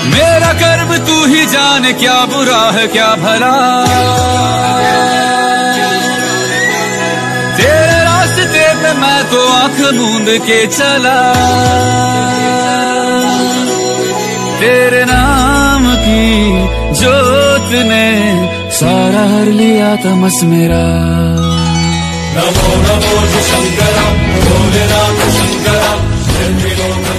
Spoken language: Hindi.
मेरा कर्म तू ही जाने, क्या बुरा है क्या भला। तेरे रास्ते पे मैं तो आंख मूंद के चला, तेरे नाम की जोत ने सारा हर लिया तमस मेरा। नमो नमो शंकरा भोलेनाथ शंकरा।